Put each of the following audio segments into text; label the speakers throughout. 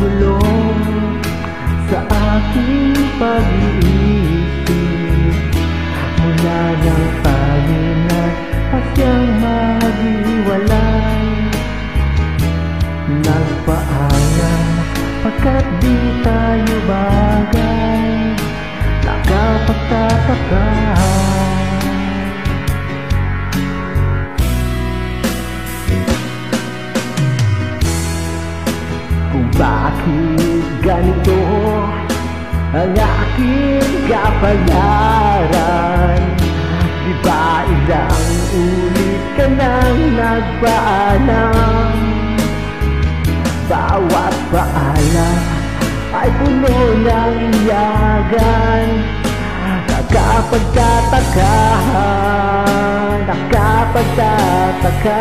Speaker 1: gulo sa aking pag-iisip. Mula ng paninat pa siyang maghiwalay. Nagpaalam pagkat di tayo bagay. Nakapagtataka kung bakit ganito ang aking kapalaran. Di ba ilang ulit ka nang nagpaalam? Bawat paalam ay puno ng iyagan. Nakapagtataka, nakapagtataka.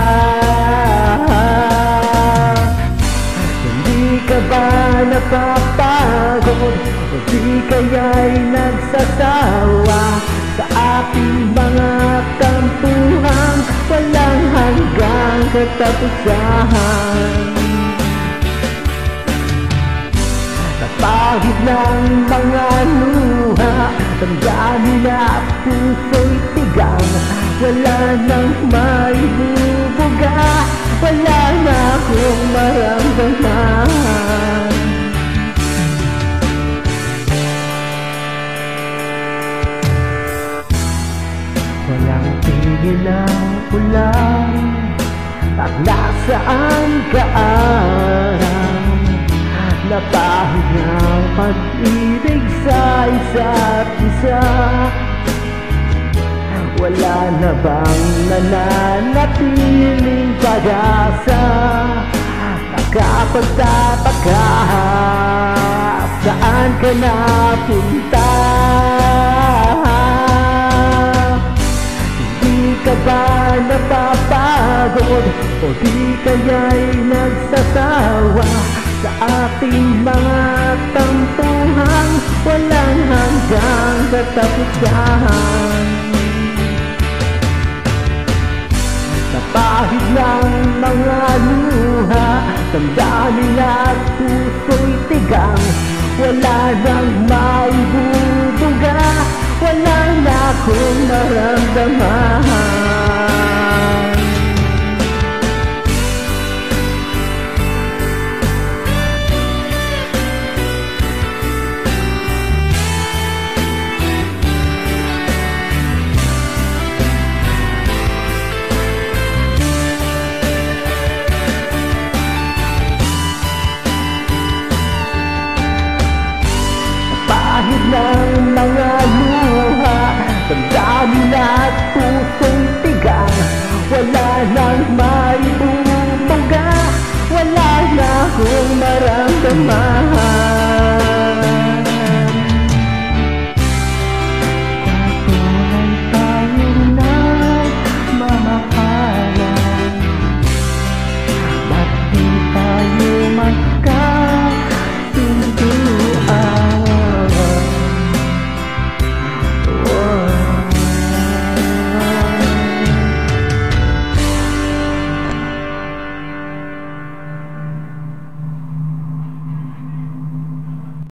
Speaker 1: Hindi ka ba napapagod? O di kaya'y nagsasawa sa ating mga tampuhang walang hanggang katapusan? Napahid ng mga luha, damdamin at puso'y tigang. Wala nang maibubuga, wala na akong maramdaman. Walang tigil ang ulan at nasaan ka araw. Napahid ng pag-ibig sa isa't isa. Wala na bang nananatiling pag-asa? Nakapagtataka, saan ka napunta? Hindi ka ba napapagod? O di kaya'y nagsasawa sa ating mga tampuhang walang hanggang katapusan? Napahid ng mga luha, damdamin at puso'y tigang. Wala nang maibubuga, wala na akong maramdaman. Pahid ng mga luha, damdamin